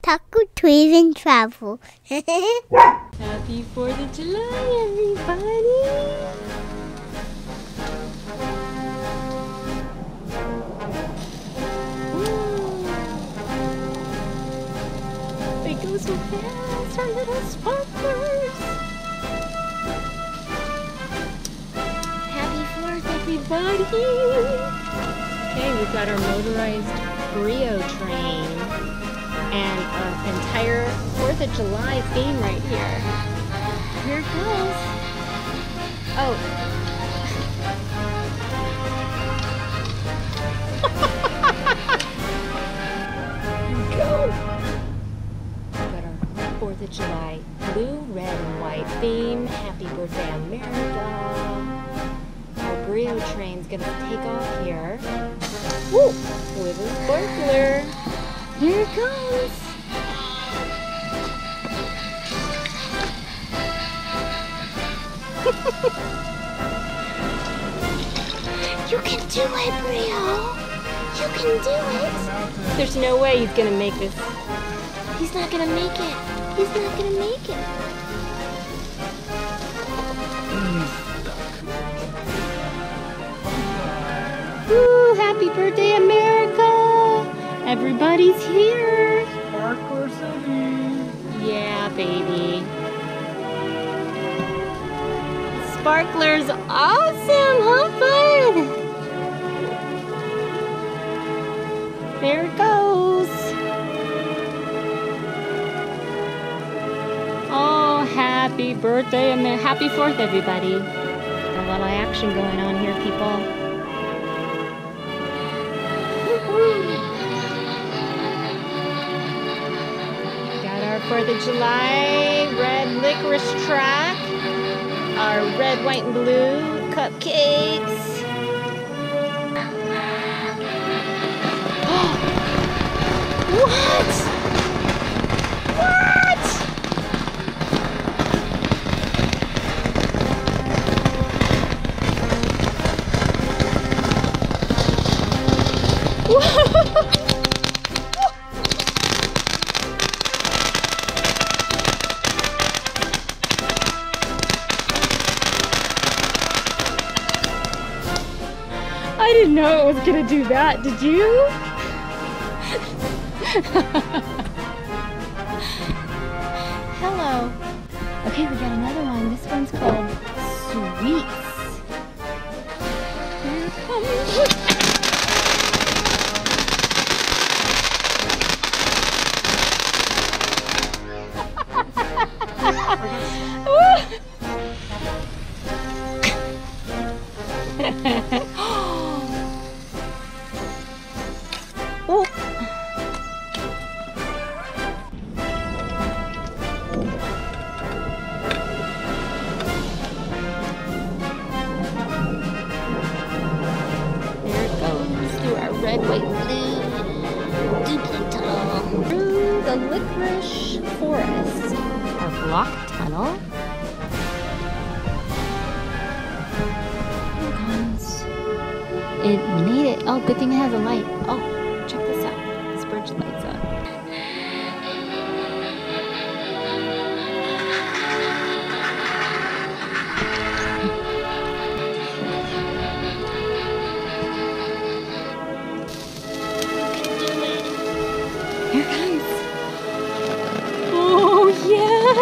Taco Toys and Travel. Happy 4th of July, everybody! They go so fast, our little sparklers! Happy 4th, everybody! Okay, we've got our motorized Brio train and an entire 4th of July theme right here. Here it goes. Oh. Here we go. We've got our 4th of July blue, red, and white theme. Happy birthday, America. Our Brio train's gonna take off here. Woo! With a sparkler. Here it goes! You can do it, Brio. You can do it. There's no way he's gonna make this. He's not gonna make it. He's not gonna make it. Woo! Happy birthday, America! Everybody's here! Sparkler City! Yeah, baby. Sparkler's awesome! Huh, bud? There it goes! Oh, happy birthday, happy 4th, everybody. Got a lot of action going on here, people. Got our 4th of July red licorice track, our red, white, and blue cupcakes. What? What? I didn't know it was gonna do that, did you? Hello. Okay, we got another one. This one's called Sweets. Here it comes. Oh. There it goes through our red, white, blue duplicate through the licorice forest. Our block tunnel. Here it comes. It made it. Oh, good thing it has a light. Oh, check this out. This bridge lights up. Here it comes. Oh, yeah.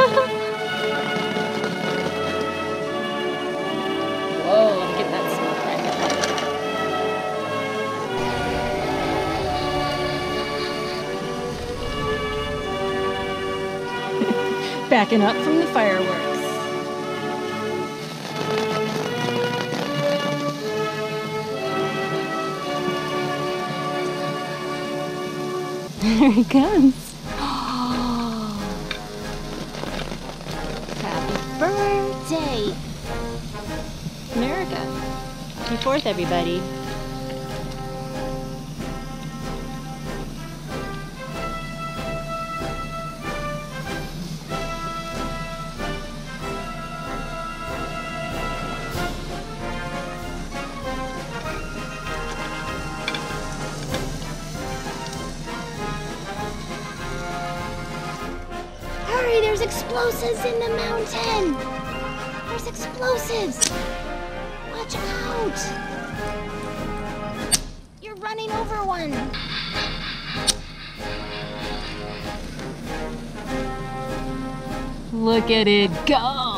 Whoa, let me get that smoke right there. Backing up from the fireworks. There he comes. Oh, happy birthday, America. Happy 4th, everybody. There's explosives in the mountain! There's explosives! Watch out! You're running over one! Look at it go!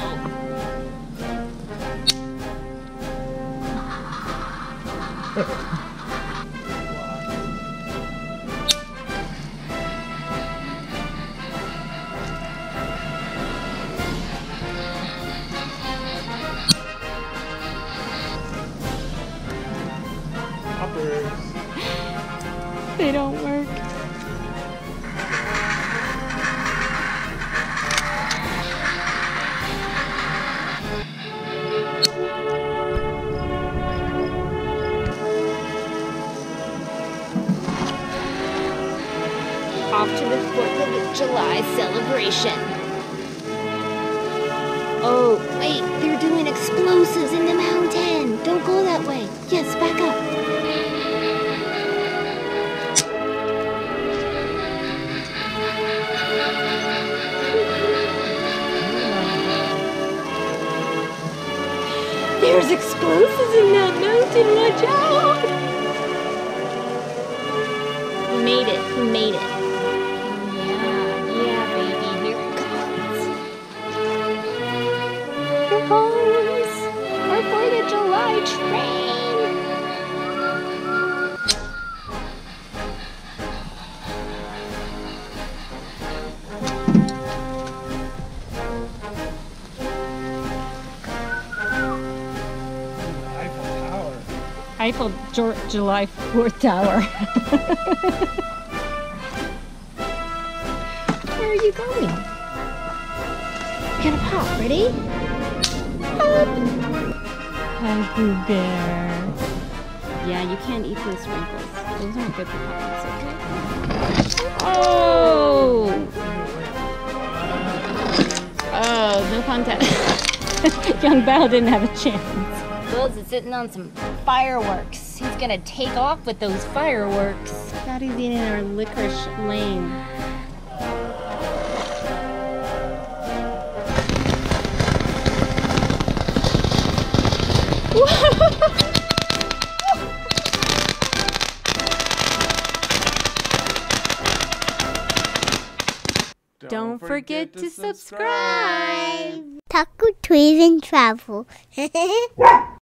They don't work. Off to the 4th of July celebration. Oh, wait, they're doing explosives in the mountain! Don't go that way! Yes, back up! There's explosives in that mountain, watch out! We made it, we made it. Yeah, baby, here it comes. Here comes our 4th of July train. Eiffel July 4th Tower. Where are you going? We're gonna pop, ready? Pop! Hi, Pooh Bear. Yeah, you can't eat those sprinkles. Those aren't good for puppies, okay? Oh! Oh, no contact. Young Bao didn't have a chance. Bill's is sitting on some fireworks. He's gonna take off with those fireworks. Thought he's eating our licorice lane. Don't forget to subscribe. Taco Toys and Travel.